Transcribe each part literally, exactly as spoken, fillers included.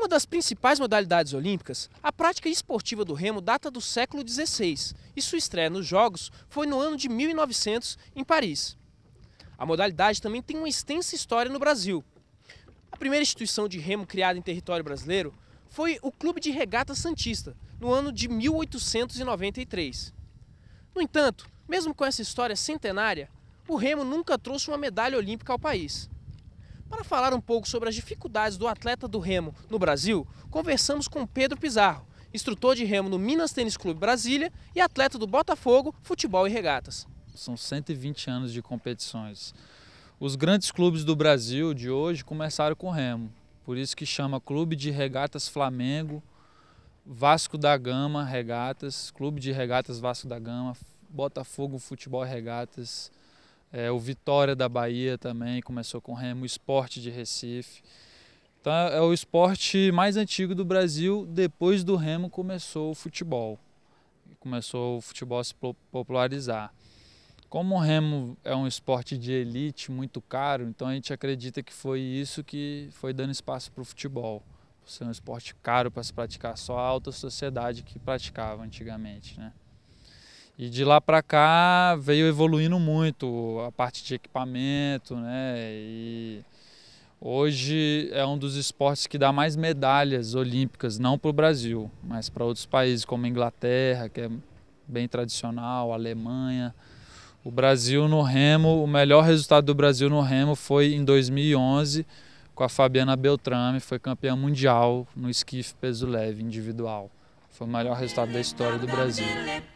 uma das principais modalidades olímpicas, a prática esportiva do remo data do século dezesseis e sua estreia nos Jogos foi no ano de mil e novecentos, em Paris. A modalidade também tem uma extensa história no Brasil. A primeira instituição de remo criada em território brasileiro foi o Clube de Regatas Santista, no ano de mil oitocentos e noventa e três. No entanto, mesmo com essa história centenária, o remo nunca trouxe uma medalha olímpica ao país. Para falar um pouco sobre as dificuldades do atleta do remo no Brasil, conversamos com Pedro Pizarro, instrutor de remo no Minas Tênis Clube Brasília e atleta do Botafogo Futebol e Regatas. São cento e vinte anos de competições. Os grandes clubes do Brasil de hoje começaram com remo, por isso que chama Clube de Regatas Flamengo, Vasco da Gama Regatas, Clube de Regatas Vasco da Gama, Botafogo Futebol e Regatas, é, o Vitória da Bahia também começou com remo, o Sport de Recife. Então é o esporte mais antigo do Brasil. Depois do remo começou o futebol, começou o futebol a se popularizar. Como o remo é um esporte de elite muito caro, então a gente acredita que foi isso que foi dando espaço para o futebol. Por ser um esporte caro para se praticar, só a alta sociedade que praticava antigamente, né? E de lá para cá veio evoluindo muito a parte de equipamento, né? E hoje é um dos esportes que dá mais medalhas olímpicas, não para o Brasil, mas para outros países como a Inglaterra, que é bem tradicional, a Alemanha. O Brasil no remo, o melhor resultado do Brasil no remo foi em dois mil e onze, com a Fabiana Beltrame, foi campeã mundial no esquife peso leve individual. Foi o melhor resultado da história do Brasil.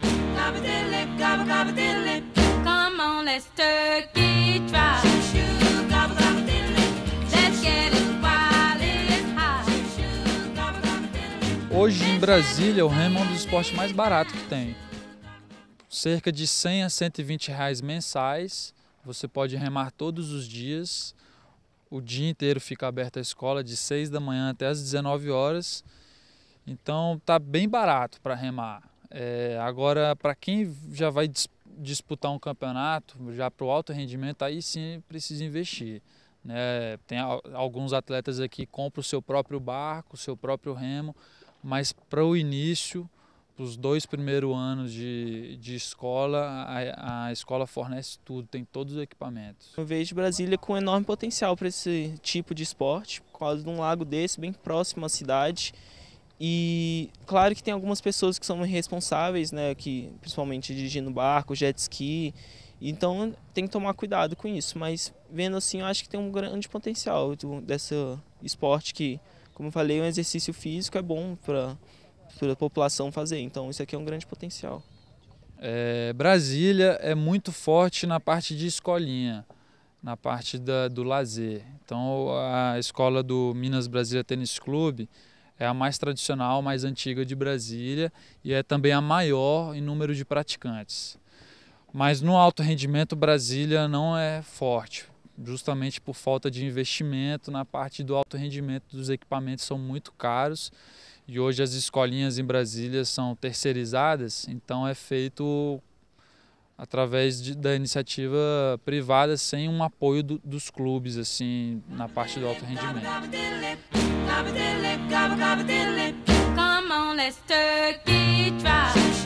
Hoje em Brasília o remo é um dos esportes mais baratos que tem. Cerca de cem a cento e vinte reais mensais, você pode remar todos os dias. O dia inteiro fica aberta a escola, de seis da manhã até as dezenove horas. Então tá bem barato para remar. É, agora, para quem já vai dis disputar um campeonato, já para o alto rendimento, aí sim precisa investir, né? Tem alguns atletas aqui que compram o seu próprio barco, o seu próprio remo, mas para o início, para os dois primeiros anos de, de escola, a, a escola fornece tudo, tem todos os equipamentos. Eu vejo Brasília com enorme potencial para esse tipo de esporte, por causa de um lago desse, bem próximo à cidade. E claro que tem algumas pessoas que são irresponsáveis, né, que, principalmente dirigindo barco, jet ski, então tem que tomar cuidado com isso. Mas vendo assim, eu acho que tem um grande potencial desse esporte que, como eu falei, um exercício físico é bom para a população fazer, então isso aqui é um grande potencial. É, Brasília é muito forte na parte de escolinha, na parte da, do lazer. Então a escola do Minas Brasília Tênis Clube é a mais tradicional, mais antiga de Brasília e é também a maior em número de praticantes. Mas no alto rendimento Brasília não é forte, justamente por falta de investimento na parte do alto rendimento. Dos equipamentos são muito caros e hoje as escolinhas em Brasília são terceirizadas, então é feito através de, da iniciativa privada, sem um apoio do, dos clubes assim na parte do alto rendimento. Come on, let's turkey drive.